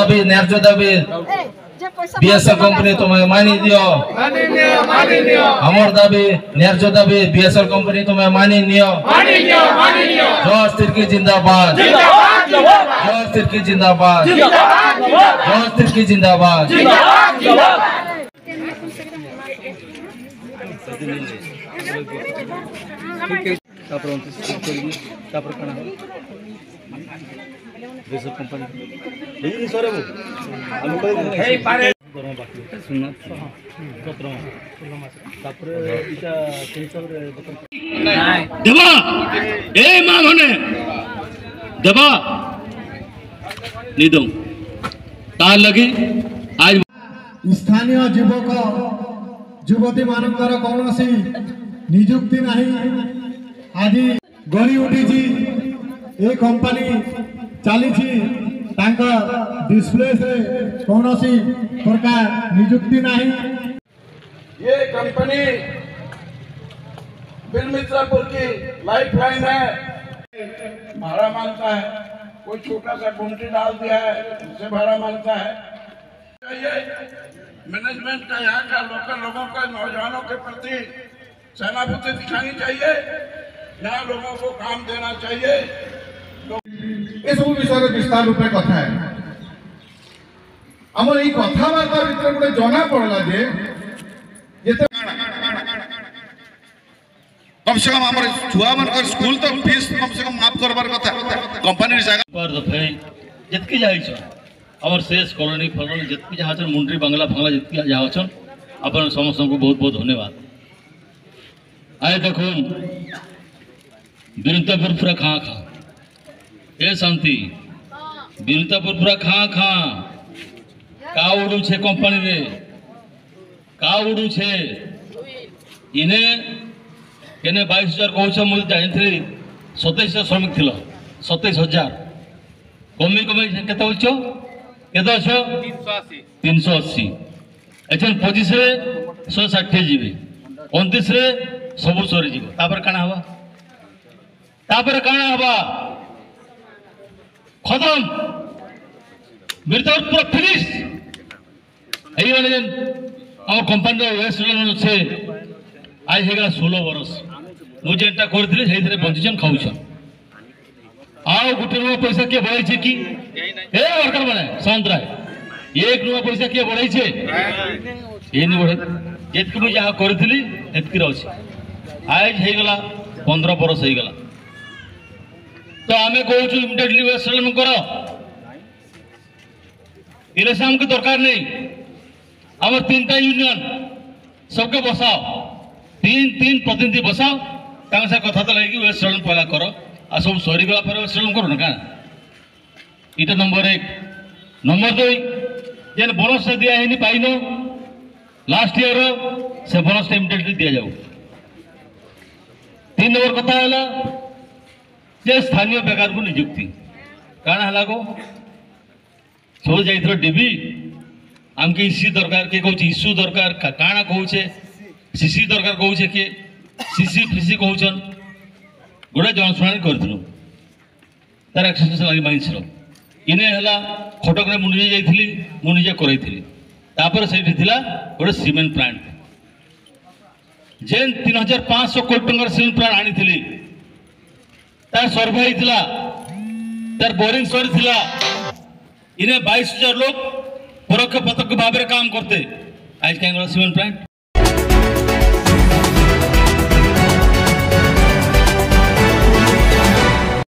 दाबी न्याय दाबी बीएसएल कंपनी तुम्हें मानी दियो हमर दाबी न्याय दाबी बीएसएल कंपनी तुम्हें मानी नियो जोश तिर्की जिंदाबाद जोश तिर्की जिंदाबाद जोश तिर्की जिंदाबाद बीएसएल कंपनी यही सर वो हम कोई हे पारे सुनना सत्र तापर इटा सेंसर देबा ए मां होने देबा निदो ता लगी आज स्थानीय युवक युवती मानकर कौनसी नियुक्ति नहीं आज गढ़ी उठी ये कंपनी चली डिस्प्ले से कौन सी प्रकार नियुक्ति नहीं। ये कंपनी बिलमित्रापुर की लाइफलाइन है, भाड़ा मांगता है, कोई छोटा सा गुमटी डाल दिया है उससे भाड़ा मांगता है। ये मैनेजमेंट का यहाँ का लोकल लोगों का नौजवानों के प्रति सहानुभूति दिखानी चाहिए, यहाँ लोगों को काम देना चाहिए। ये सब विषय विस्तार रूप कथा है आम ये कथबार्ता भर गोटे जना पड़ा जे कम से कम हमारे छुआ मन स्कूल तो फीस कम से कम माफ करबार कथा कंपनी जगह पर दफे जतकी जाई छ हमर शेष कॉलोनी फॉलोनी जतकी जहां छन मुंडरी बंगला फंगला जतकी जहां छन अपन समस्त को बहुत बहुत धन्यवाद। आए देखो बिरतापुर पूरा खां खां ए शांति बिरतापुर पूरा खां खां का उड़ू छे कंपनी रे का उड़ू छे इने केने 22,000 कहछ मु जानिथि 27,000 श्रमिक थिलो 27,000 कमी कमी केते बोलछो केते अछो 380 एछन 25 रे 160 जीबे 29 रे सब सरी जीव तापर काना हवा खत्म बिरतापुर पूरा फिनिश एई वाले जन हम कंपनी वेस्ट छे आज हेगला 16 वर्ष मु जेंटा करथिले सेइथरे बंचिछन खाउछन आ गुटे नुआ पैसा के बढ़ाई छे की ए वर्कर माने शांत रहे एक नुआ पैसा के बढ़ाई छे ए नि बढ़े जेतकु मु जहा करथिली एतकी रहछि आज हेगला 15 वर्ष हेगला तो आमे कहूँ इमिडिएटली वेस्ट करो इलेक्शन हमको दरकार नहीं आम 3टा यूनियन सबके बसाओ 3 प्रतिनिधि बसाओ से कथा लगे वेस्ट पहला करो आ सब सरीगला वेस्ट करो ना क्या इटा नंबर 1 नंबर 2 जेन बोनस दिया है पाइन लास्ट ईयर से बोनस इमिडिएटली दि जाऊ 3 नंबर कथा है जे स्थानीय बेकार को नियुक्ति काना हला को सब जाइथरो डीबी आमके इसी दरकार के कहूँ इश्यू दरकार काना कहूँ सीसी दरकार कहूँ किए सीसी फीसी कहून गोटे जनशुणी करूँ तार एक्सरसाइज लगे माइंस इने है खटक में मुझे जाइली मुझे कराई तापर से गोटे सीमेंट प्लांट जेन 3,500 कोटी टंकार सीमेंट प्लांट आनी तार सर्वे होता तार बोरिंग सरी इन्हें 22,000 लोग परोक्ष प्रत्यक्ष भाव में काम करते आज कहीं सीमेंट प्लांट